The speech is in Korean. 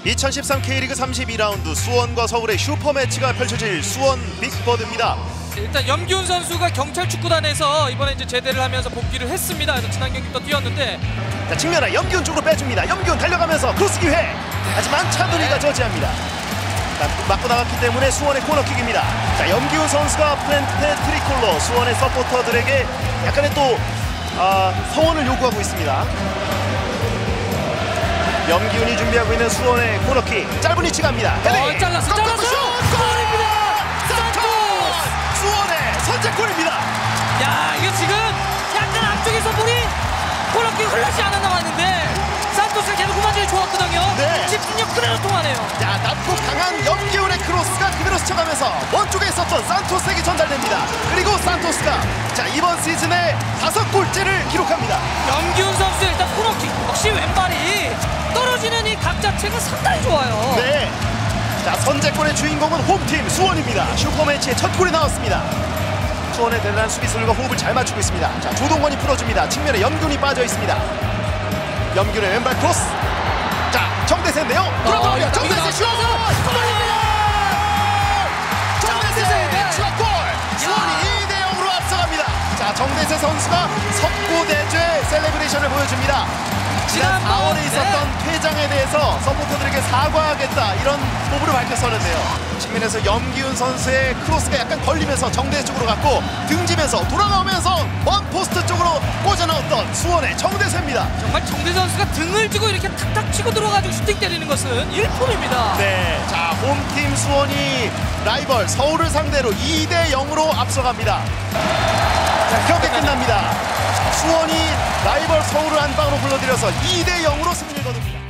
2013 K리그 32라운드 수원과 서울의 슈퍼매치가 펼쳐질 수원 빅버드입니다. 일단 염기훈 선수가 경찰축구단에서 이번에 이제 제대를 하면서 복귀를 했습니다. 그래서 지난 경기부터 뛰었는데 자, 측면에 염기훈 쪽으로 빼줍니다. 염기훈 달려가면서 크로스 기회. 하지만 차두리가 저지합니다. 맞고 나갔기 때문에 수원의 코너킥입니다. 자, 염기훈 선수가 플랜테 트리콜러 수원의 서포터들에게 약간의 또 성원을 요구하고 있습니다. 염기훈이 준비하고 있는 수원의 코너킥. 짧은 위치 갑니다. 헤딩! 잘랐어! 골입니다! 산토스! 수원의 선제골입니다. 야, 이거 지금 약간 앞쪽에서 볼이 코너킥 흘러지 않아 나왔는데 산토스가 계속 후반전이 좋았거든요. 네. 집중력 그대로 통하네요. 자, 낮고 강한 염기훈의 크로스가 그대로 스쳐가면서 원쪽에 있었던 산토스에게 전달됩니다. 그리고 산토스가 자, 이번 시즌에 5골째를 기록합니다. 염기훈 선수 일단 코너킥 역시 왼발이 떨어지는 이 각 자체가 상당히 좋아요. 네. 자, 선제골의 주인공은 홈팀 수원입니다. 슈퍼매치의 첫 골이 나왔습니다. 수원의 대단한 수비수들과 호흡을 잘 맞추고 있습니다. 자, 조동건이 풀어줍니다. 측면에 염기훈이 빠져 있습니다. 염기훈의 왼발 크로스. 자, 정대세인데요. 돌아갑니다. 정대세 슛! 골입니다! 정대세 추가골! 수원이 2대0으로 앞서갑니다. 자, 정대세 선수가 석고대죄 셀레브레이션을 보여줍니다. 지난 4월에 있었던 퇴장에 대해서 서포터들에게 사과하겠다 이런 포부를 밝혔었는데요. 측면에서 염기훈 선수의 크로스가 약간 걸리면서 정대세 쪽으로 갔고 등지면서 돌아나오면서 먼 포스트 쪽으로 꽂아넣었던 수원의 정대세입니다. 정말 정대 선수가 등을 쥐고 이렇게 탁탁 치고 들어가지고 슈팅 때리는 것은 일품입니다. 네, 자, 홈팀 수원이 라이벌 서울을 상대로 2대0으로 앞서갑니다. 자, 경기 끝납니다. 수원이 라이벌 서울을 한 방으로 불러들여서 2대0으로 승리를 거둡니다.